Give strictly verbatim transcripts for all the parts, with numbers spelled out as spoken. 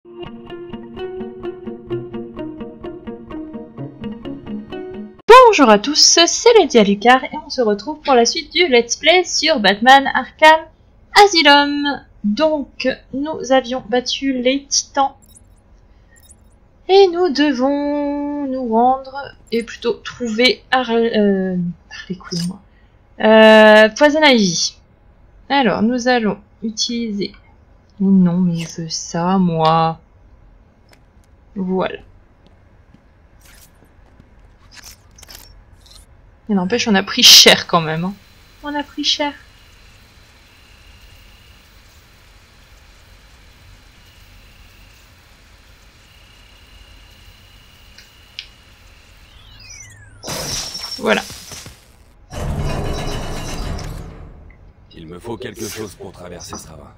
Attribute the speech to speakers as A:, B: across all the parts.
A: Bonjour à tous, c'est Lydia Lucar et on se retrouve pour la suite du Let's Play sur Batman Arkham Asylum. Donc, nous avions battu les titans et nous devons nous rendre et plutôt trouver Harley, euh, Harley Quinn, moi. Euh, Poison Ivy. Alors, nous allons utiliser. Non, mais je veux ça, moi. Voilà. Mais n'empêche, on a pris cher quand même. Hein. On a pris cher. Voilà.
B: Il me faut quelque chose pour traverser ce ravin.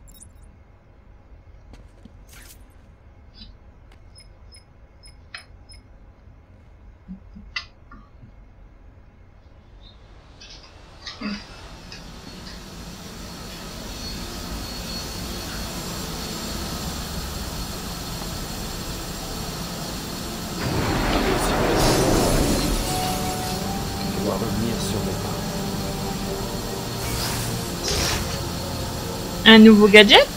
A: Un nouveau gadget?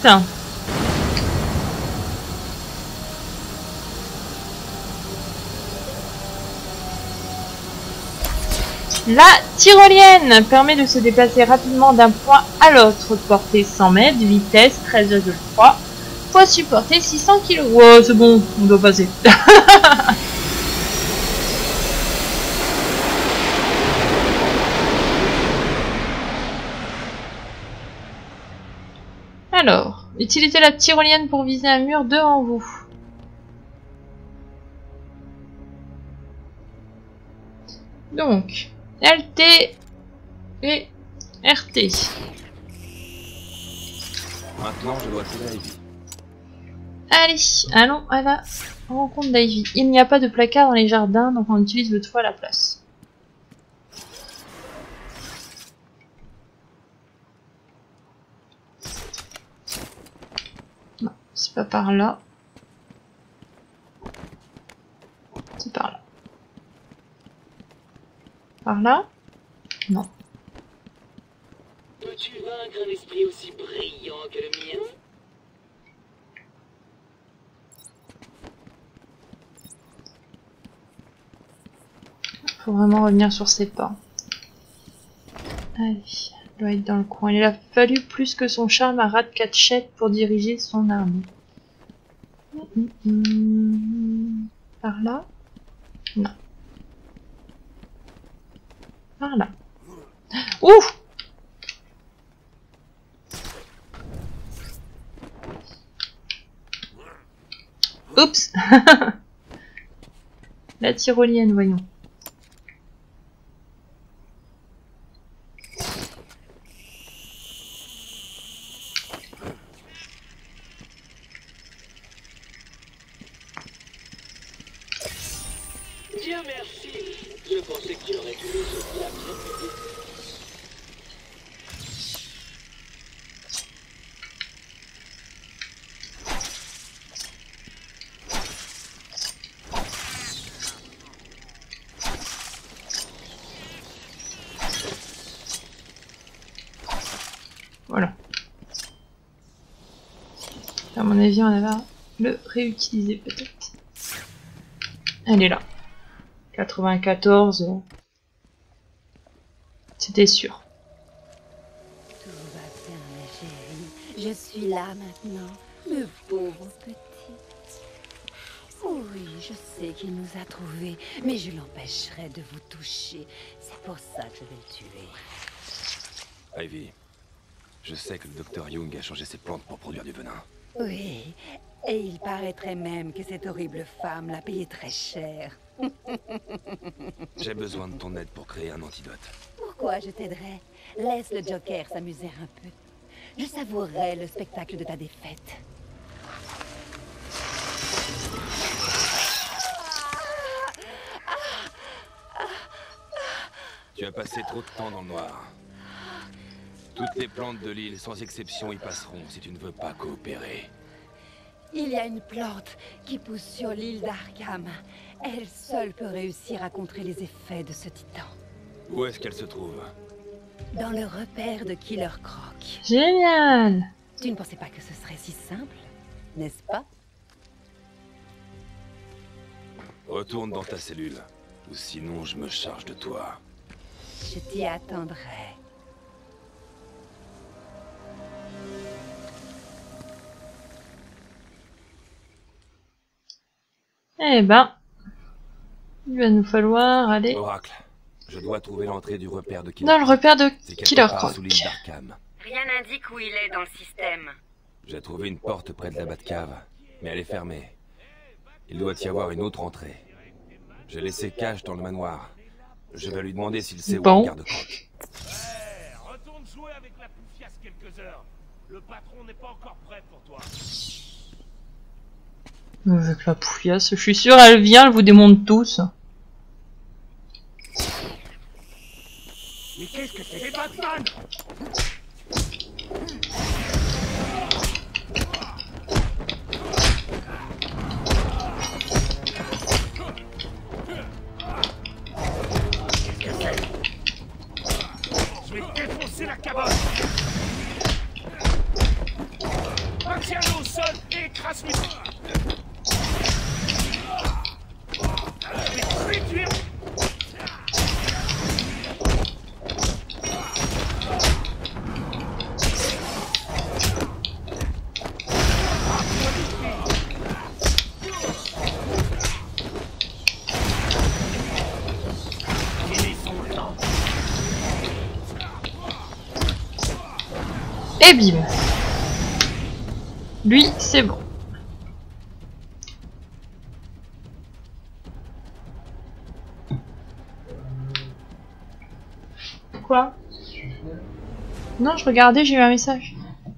A: La tyrolienne permet de se déplacer rapidement d'un point à l'autre. Portée cent mètres, vitesse treize virgule trois, poids supporté six cents kilos. Wow, c'est bon, on doit passer. Alors, utilisez la tyrolienne pour viser un mur devant vous. Donc, L T et R T.
B: Maintenant, je dois trouver Ivy.
A: Allez, allons à la rencontre d'Ivy. Il n'y a pas de placard dans les jardins, donc on utilise le toit à la place. Non, c'est pas par là. C'est par là. Par là? Non.
C: Peux-tu vaincre un esprit aussi brillant que le mien?
A: Faut vraiment revenir sur ses pas. Allez, il doit être dans le coin. Il a fallu plus que son charme à Ratcatcher pour diriger son armée. Hum, hum, hum. Par là? Non. Par là. Ouf! Oups! La tyrolienne, voyons.
C: Dieu merci. Je pensais que tu aurais tué ce diable.
A: Voilà. À mon avis, on va le réutiliser peut-être. Elle est là. quatre-vingt-quatorze. C'était sûr.
D: Tout va bien, ma chérie. Je suis là maintenant. Le pauvre petit. Oui, je sais qu'il nous a trouvés, mais je l'empêcherai de vous toucher. C'est pour ça que je vais le tuer.
B: Ivy, je sais que le docteur Young a changé ses plantes pour produire du venin.
D: Oui, et il paraîtrait même que cette horrible femme l'a payé très cher.
B: J'ai besoin de ton aide pour créer un antidote.
D: Pourquoi je t'aiderais? Laisse le Joker s'amuser un peu. Je savourerai le spectacle de ta défaite.
B: Tu as passé trop de temps dans le noir. Toutes les plantes de l'île, sans exception, y passeront si tu ne veux pas coopérer.
D: Il y a une plante qui pousse sur l'île d'Arkham. Elle seule peut réussir à contrer les effets de ce titan.
B: Où est-ce qu'elle se trouve?
D: Dans le repère de Killer Croc.
A: Génial!
D: Tu ne pensais pas que ce serait si simple, n'est-ce pas?
B: Retourne dans ta cellule, ou sinon je me charge de toi.
D: Je t'y attendrai.
A: Eh ben, il va nous falloir aller
B: Oracle, je dois trouver l'entrée du repère de Killer
A: dans le repère de
B: C'est quelque
A: Killer
B: part
A: Croc.
B: sous l'île d'Arkham.
D: Rien n'indique où il est dans le système.
B: J'ai trouvé une porte près de la Batcave, mais elle est fermée. Il doit y avoir une autre entrée. J'ai laissé Cash dans le manoir. Je vais lui demander s'il sait
A: Bon.
B: où est le garde-croc.
E: Ouais, retourne jouer avec la poufiasse quelques heures. Le patron n'est pas encore prêt pour toi.
A: Avec la poufiasse, je suis sûre, elle vient, elle vous démonte tous.
E: Mais qu'est-ce que c'est, Batman? Qu'est-ce que c'est? Je vais défoncer la cabane. Maintiens-le au sol et écrase-lui. Je vais te réduire.
A: Et bim. Lui, c'est bon. Quoi? Non, je regardais, j'ai eu un message.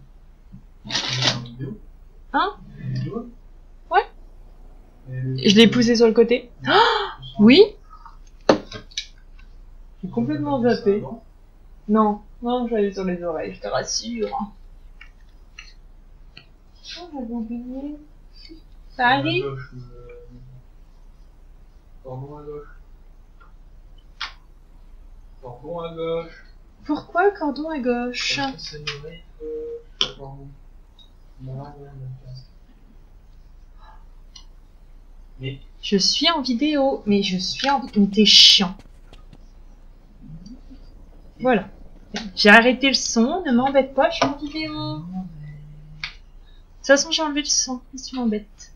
A: Hein? Ouais. Je l'ai poussé sur le côté. Oh, oui? J'ai complètement zappé. Non, non, j'allais sur les oreilles, je te rassure. Oh, j'avais oublié. Ça arrive?
F: Cordon à gauche. Cordon à gauche.
A: Pourquoi cordon à gauche?
F: C'est une oreille, euh, cordon. Non, non, non. Mais
A: Je suis en vidéo, mais je suis en vidéo. Mais t'es chiant. Voilà. J'ai arrêté le son, ne m'embête pas, je suis en vidéo. De toute façon, j'ai enlevé le son, si tu m'embêtes.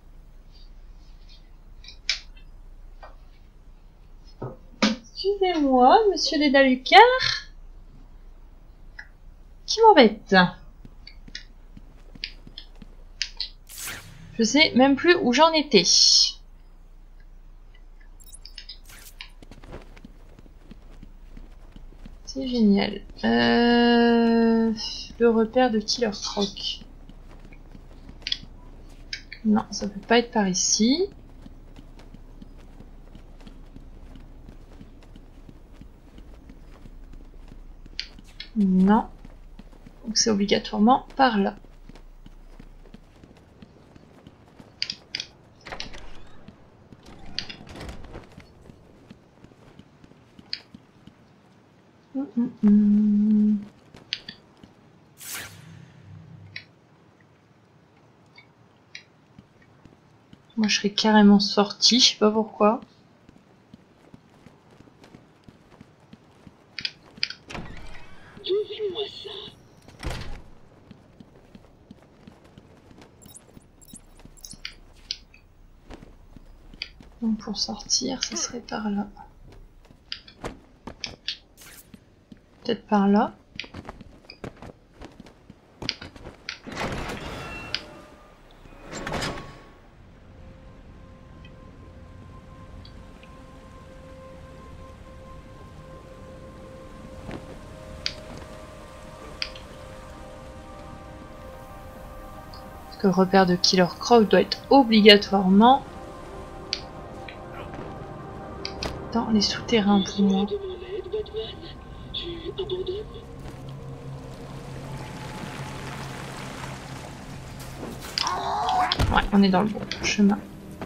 A: Excusez-moi, monsieur Dédalucar. Qui m'embête? Je sais même plus où j'en étais. C'est génial. Euh... Le repère de Killer Croc. Non, ça peut pas être par ici. Non. Donc c'est obligatoirement par là. Hum, hum, hum. Moi je serais carrément sortie, je sais pas pourquoi.
C: Fais-moi ça.
A: Donc pour sortir, ça serait par là. Peut-être par là. Parce que le repère de Killer Croc doit être obligatoirement dans les souterrains pour moi.
C: De mon aide, Batman? Tu abandonnes?
A: Ouais, on est dans le bon chemin.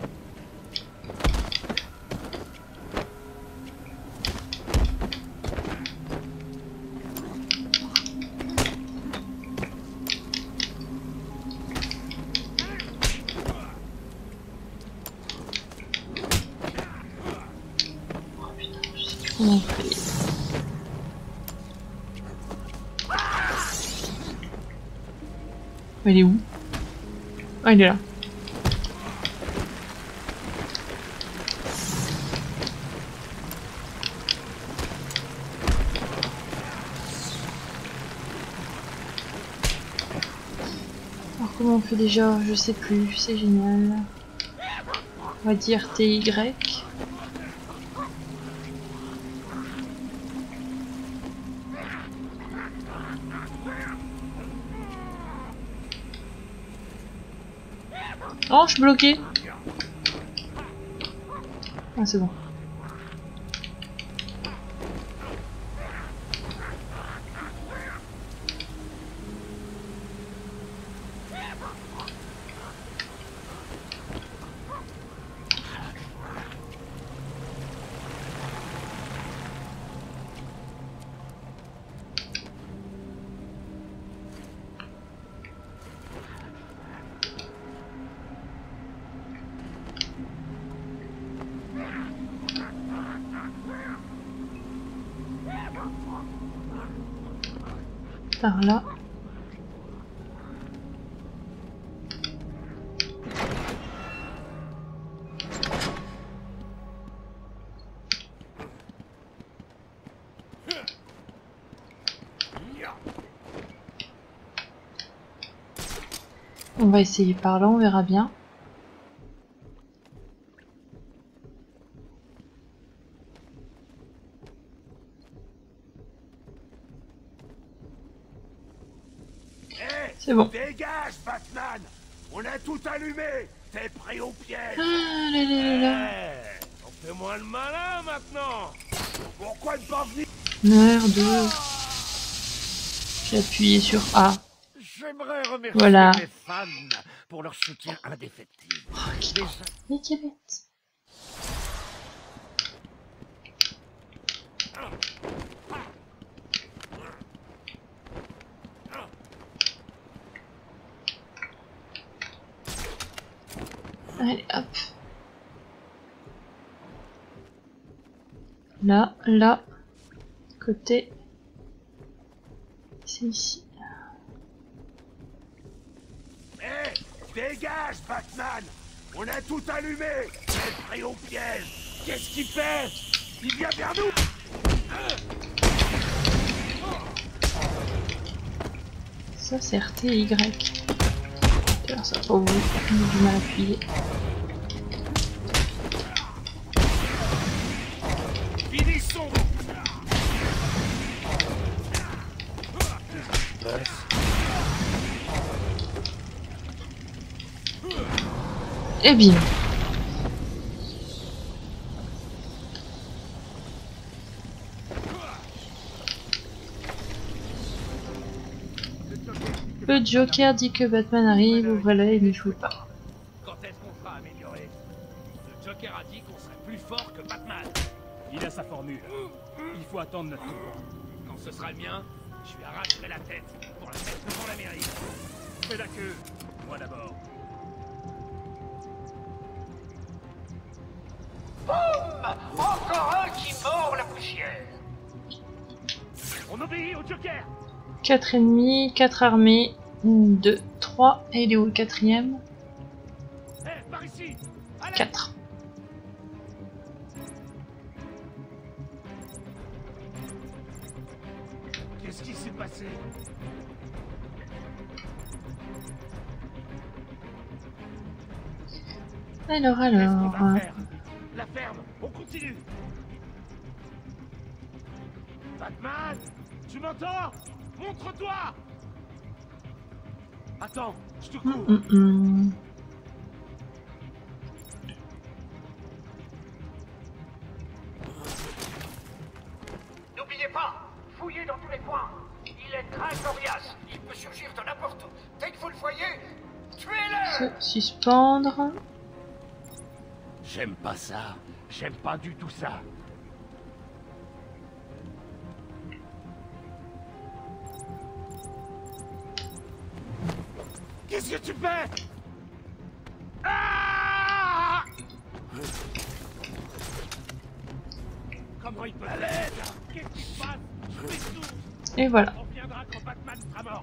A: Oh putain, je sais plus comment on fait. Il est où? Ah, il est là. Alors comment on fait déjà? Je sais plus, c'est génial. On va dire T Y. Oh, je suis bloqué. Ah, c'est bon. Par là. On va essayer par là, on verra bien. C'est bon.
E: Dégage, Batman! On a tout allumé! T'es prêt au piège!
A: Ah là là là là.
E: Eh, on fait moins le malin maintenant! Pourquoi ne pas venir?
A: Merde. J'ai appuyé sur A.
E: J'aimerais remercier
A: Voilà.
E: mes fans pour leur soutien indéfectible.
A: Oh, qui
E: Déjà-
A: Mais qui est bête. Allez, hop. Là, là. Côté. C'est ici.
E: Eh, dégage, Batman! On a tout allumé! T'es prêt au piège! Qu'est-ce qu'il fait? Il vient vers nous!
A: Ça, c'est R T Y. Alors, ça va pas ouvrir. On a du mal à appuyer.
E: Finissons!
A: Eh bien. Le Joker dit que Batman arrive, ouvrez-la et n'y jouez pas.
E: Quand est-ce qu'on sera amélioré? Le Joker a dit qu'on serait plus fort que Batman.
G: Il a sa formule. Il faut attendre notre tour.
E: Quand ce sera le mien, je lui arracherai la tête pour la mettre devant la mairie.
G: Fais la queue. Moi d'abord.
C: Encore un qui mord la poussière.
E: On obéit au Joker!
A: quatre ennemis, quatre armées, deux, trois, et il est où le quatrième?
E: Eh, par ici! Allez!
A: quatre.
E: Qu'est-ce qui s'est passé?
A: Alors,
E: Qu'est-ce qu'on
A: alors...
E: va faire? La ferme, on continue! Batman! Tu m'entends? Montre-toi! Attends, je te cours!
A: Hum, hum, hum.
C: N'oubliez pas, fouillez dans tous les coins. Il est très coriace. Il peut surgir de n'importe où. Dès que vous le voyez,
E: Tuez-le!
A: Se suspendre.
E: J'aime pas ça. J'aime pas du tout ça. Qu'est-ce que tu fais? Ah! Comment il peut l'aide? Qu'est-ce qui se passe? Je fais tout.
A: Et voilà.
E: On reviendra quand Batman sera mort.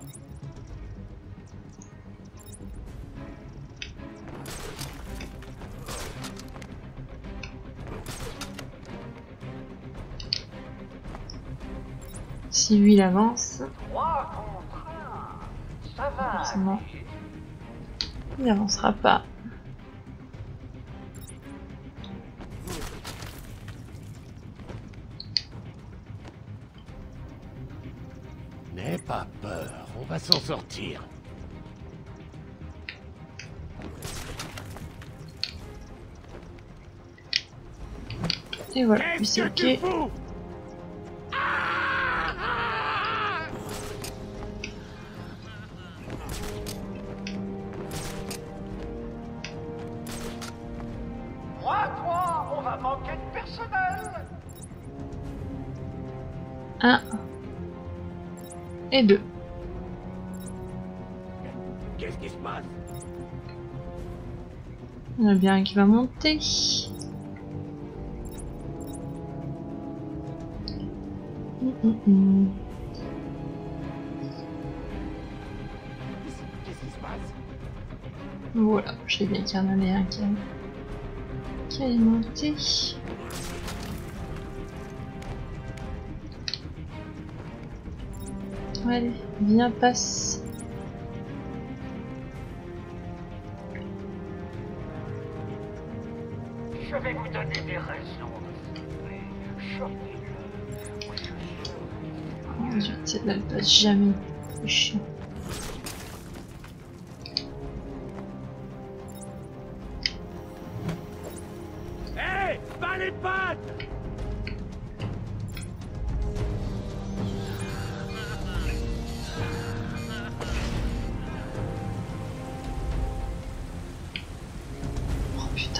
A: Si lui il avance,
C: Trois contre un. Ça va.
A: forcément, il n'avancera pas.
E: N'aie pas peur, on va s'en sortir.
A: Et voilà, lui
E: Qu'est-ce
A: c'est
E: que tu
A: ok.
E: fous? Ah!
C: trois trois, on va manquer de personnel.
A: Un. Et deux.
E: Qu'est-ce qui se passe?
A: Il y en a bien un qui va monter. Hum, hum, hum.
E: Qu'est-ce qui se passe?
A: Voilà, je sais bien qu'il y en avait un qui, a... qui allait monter. Allez, viens, passe.
C: Je vais vous donner des raisons de souffler. Chopez-le. Oui, je suis.
A: Oh mon dieu, celle-là elle passe jamais. C'est chiant.
E: Hé! Hey, pas les pattes!
A: Oh putain.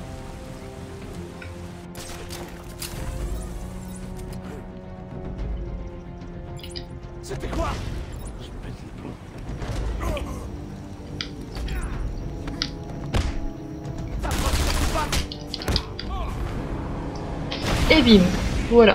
E: C'était quoi? Je pète les plombs. T'approches surtout pas!
A: Et bim. Voilà.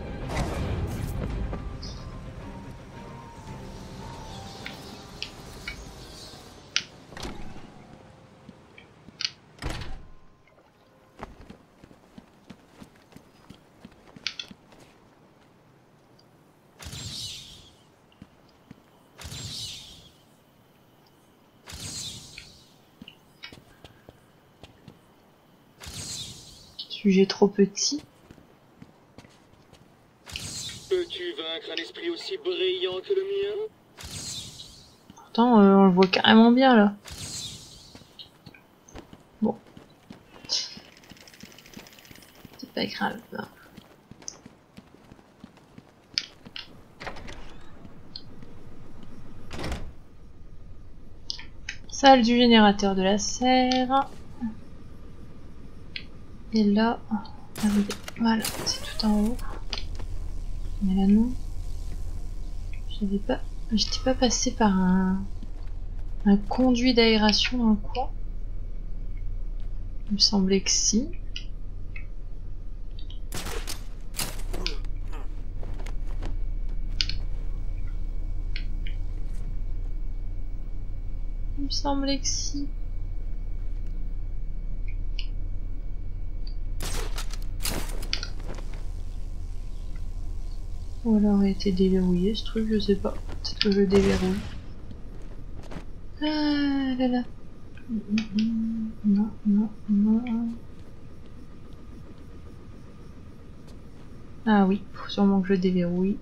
A: Sujet trop petit.
C: Peux-tu vaincre un esprit aussi brillant que le mien?
A: Pourtant, euh, on le voit carrément bien là. Bon. C'est pas grave. Salle du générateur de la serre. Et là, arrivé. Voilà, c'est tout en haut. Mais là non. J'avais pas. J'étais pas passé par un. un conduit d'aération dans le coin. Il me semblait que si. Il me semblait que si. Ou alors a été déverrouillé ce truc, je sais pas. Peut-être que je le déverrouille. Ah là là. Non, non, non. Ah oui, faut sûrement que je le déverrouille.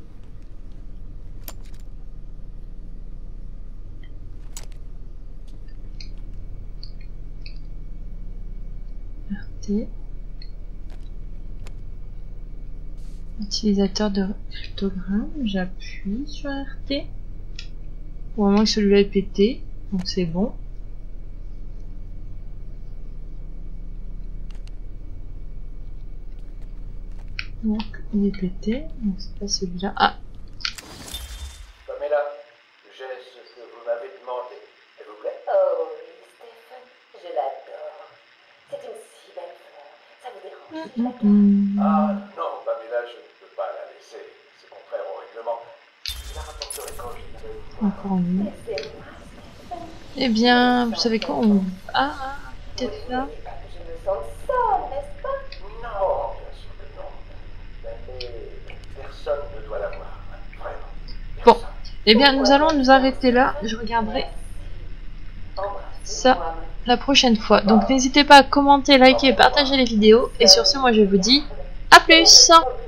A: R T. Utilisateur de cryptogramme, j'appuie sur R T. Au moment que celui-là est pété, donc c'est bon. Donc, il est pété. Donc, c'est pas celui-là. Ah,
H: Pamela, j'ai ce que vous m'avez demandé. S'il vous plaît.
D: Oh oui, Stephen, je l'adore. C'est une si belle fleur. Ça vous dérange si je la garde?
A: hum,
H: Ah non, Pamela, je ne peux pas la laisser. C'est contraire au règlement. Je la rapporterai quand je viendrai vous voir.
A: encore une.
D: Laissez-moi, Stephen.
A: Eh bien, vous savez quoi, on... Ah, ah, peut-être là.
D: Vous ne voulez pas que je me sente seule, n'est-ce pas?
H: Non, bien sûr que non. Mais personne ne doit la voir. Vraiment.
A: Bon.
H: Personne.
A: Eh bien, nous allons nous arrêter là. Je regarderai ça la prochaine fois. Donc, n'hésitez pas à commenter, liker et partager les vidéos. Et sur ce, moi, je vous dis à plus!